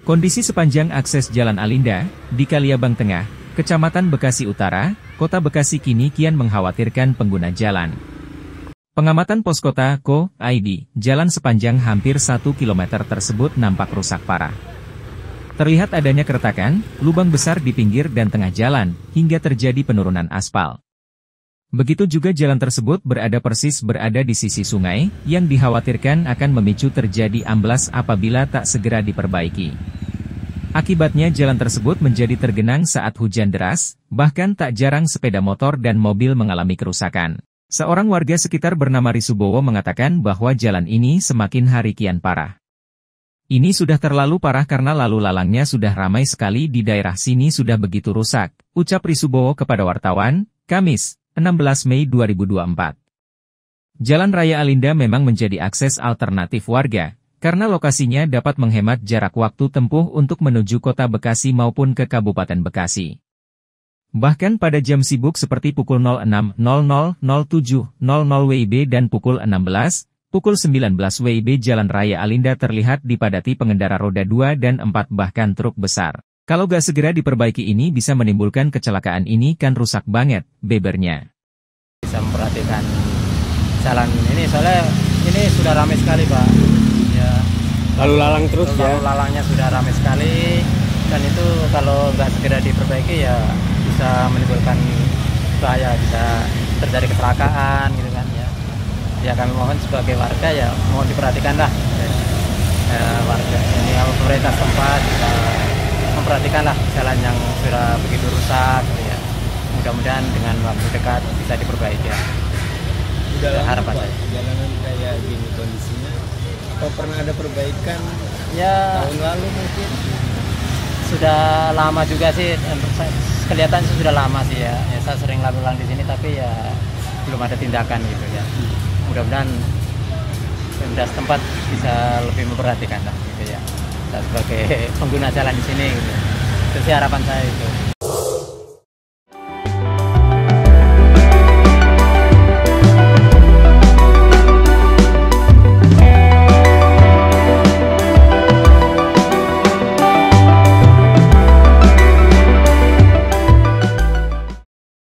Kondisi sepanjang akses Jalan Alinda, di Kaliabang Tengah, Kecamatan Bekasi Utara, Kota Bekasi kini kian mengkhawatirkan pengguna jalan. Pengamatan Poskota Co.id, jalan sepanjang hampir 1 km tersebut nampak rusak parah. Terlihat adanya keretakan, lubang besar di pinggir dan tengah jalan, hingga terjadi penurunan aspal. Begitu juga jalan tersebut berada di sisi sungai, yang dikhawatirkan akan memicu terjadi amblas apabila tak segera diperbaiki. Akibatnya jalan tersebut menjadi tergenang saat hujan deras, bahkan tak jarang sepeda motor dan mobil mengalami kerusakan. Seorang warga sekitar bernama Risubowo mengatakan bahwa jalan ini semakin hari kian parah. Ini sudah terlalu parah karena lalu lalangnya sudah ramai sekali di daerah sini sudah begitu rusak, ucap Risubowo kepada wartawan, Kamis, 16 Mei 2024. Jalan Raya Alinda memang menjadi akses alternatif warga, karena lokasinya dapat menghemat jarak waktu tempuh untuk menuju Kota Bekasi maupun ke Kabupaten Bekasi. Bahkan pada jam sibuk seperti pukul 06.00, 07.00 WIB dan pukul 16, pukul 19 WIB Jalan Raya Alinda terlihat dipadati pengendara roda 2 dan 4 bahkan truk besar. Kalau gak segera diperbaiki ini bisa menimbulkan kecelakaan ini kan rusak banget, bebernya. Bisa memperhatikan jalan ini soalnya ini sudah ramai sekali Pak. Ya. Lalu lalang terus ya? Lalu lalangnya sudah ramai sekali dan itu kalau nggak segera diperbaiki ya bisa menimbulkan bahaya, bisa terjadi kecelakaan gitu kan ya. Ya kami mohon sebagai warga ya mohon diperhatikan lah warga ini pemerintah setempat memperhatikanlah jalan yang sudah begitu rusak gitu ya. Mudah-mudahan dengan waktu dekat bisa diperbaiki ya. Udah lama harapan Pak, saya. jalanan kayak gini kondisinya. Apa pernah ada perbaikan Ya tahun lalu mungkin? sudah lama juga sih, kelihatan sudah lama sih ya. Ya saya sering lalu-lalang di sini tapi ya belum ada tindakan gitu ya. Mudah-mudahan pemerintah setempat bisa lebih memperhatikan lah gitu ya. Saya sebagai pengguna jalan di sini gitu. Itu sih harapan saya itu.